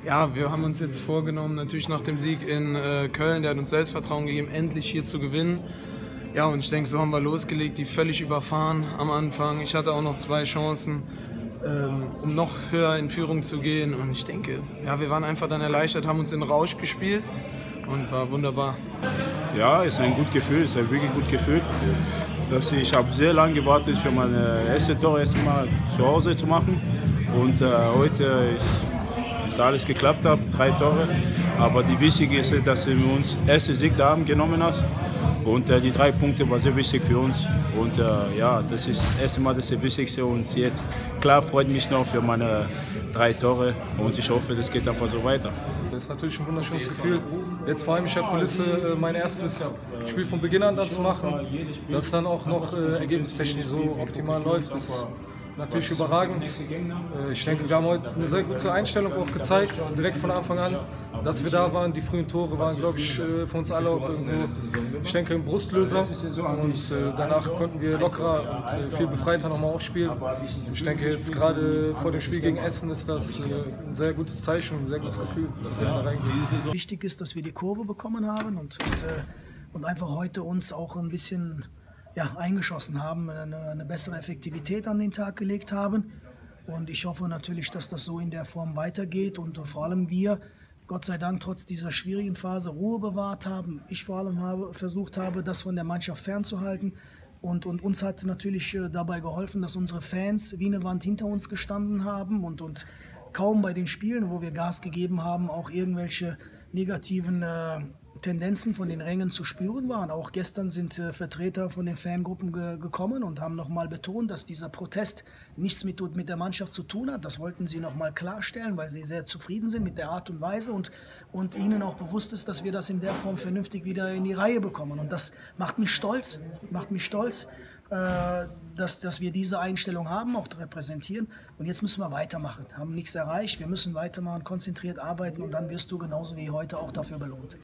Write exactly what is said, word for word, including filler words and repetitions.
Ja, wir haben uns jetzt vorgenommen, natürlich nach dem Sieg in äh, Köln, der hat uns Selbstvertrauen gegeben, endlich hier zu gewinnen. Ja, und ich denke, so haben wir losgelegt, die völlig überfahren am Anfang. Ich hatte auch noch zwei Chancen, ähm, um noch höher in Führung zu gehen. Und ich denke, ja, wir waren einfach dann erleichtert, haben uns in Rausch gespielt und war wunderbar. Ja, ist ein gutes Gefühl, ist ein wirklich gutes Gefühl. Dass ich habe sehr lange gewartet, für mein erstes Tor erst mal zu Hause zu machen. Und äh, heute ist dass alles geklappt hat, drei Tore. Aber die wichtige ist, dass wir uns erste Sieg da haben genommen hast. Und äh, die drei Punkte waren sehr wichtig für uns. Und äh, ja, das ist das erste Mal das Wichtigste. Und jetzt, klar, freut mich noch für meine drei Tore. Und ich hoffe, das geht einfach so weiter. Das ist natürlich ein wunderschönes Gefühl, jetzt vor heimischer Kulisse mein erstes Spiel von Beginn an dann zu machen. Dass dann auch noch äh, ergebnistechnisch so optimal läuft, ist natürlich überragend. Ich denke, wir haben heute eine sehr gute Einstellung auch gezeigt, direkt von Anfang an, dass wir da waren. Die frühen Tore waren, glaube ich, für uns alle auch irgendwo, ich denke, ein Brustlöser. Und danach konnten wir lockerer und viel befreiter nochmal aufspielen. Ich denke, jetzt gerade vor dem Spiel gegen Essen ist das ein sehr gutes Zeichen, ein sehr gutes Gefühl, dass wir da reingehen. Wichtig ist, dass wir die Kurve bekommen haben und, und, und einfach heute uns auch ein bisschen ja, eingeschossen haben, eine, eine bessere Effektivität an den Tag gelegt haben. Und ich hoffe natürlich, dass das so in der Form weitergeht und vor allem wir, Gott sei Dank, trotz dieser schwierigen Phase Ruhe bewahrt haben. Ich vor allem habe, versucht habe, das von der Mannschaft fernzuhalten. Und, und uns hat natürlich dabei geholfen, dass unsere Fans wie eine Wand hinter uns gestanden haben und, und kaum bei den Spielen, wo wir Gas gegeben haben, auch irgendwelche negativen äh, Tendenzen von den Rängen zu spüren waren. Auch gestern sind äh, Vertreter von den Fangruppen ge gekommen und haben nochmal betont, dass dieser Protest nichts mit, mit der Mannschaft zu tun hat. Das wollten sie nochmal klarstellen, weil sie sehr zufrieden sind mit der Art und Weise und, und ihnen auch bewusst ist, dass wir das in der Form vernünftig wieder in die Reihe bekommen. Und das macht mich stolz, macht mich stolz, äh, dass, dass wir diese Einstellung haben, auch repräsentieren. Und jetzt müssen wir weitermachen. Haben nichts erreicht, wir müssen weitermachen, konzentriert arbeiten und dann wirst du genauso wie heute auch dafür belohnt.